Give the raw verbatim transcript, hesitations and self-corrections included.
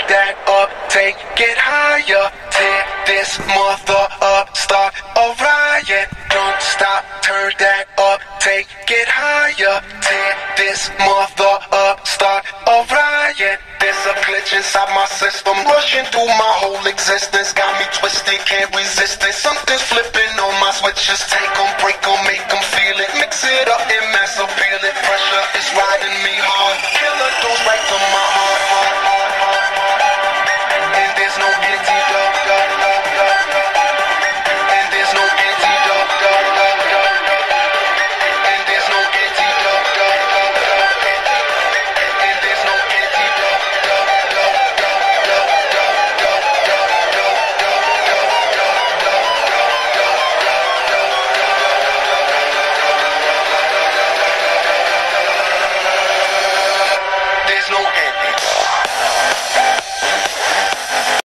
that up, take it higher. Tear this mother up, start a riot. Don't stop, turn that up, take it higher. Tear this mother up, start a riot. There's a glitch inside my system, rushing through my whole existence. Got me twisted, can't resist it. Something's flipping on my switches. Take them, break them, make them feel it. Mix it up and mass appeal it. Pressure is riding me hard. Killer goes right to my heart, heart.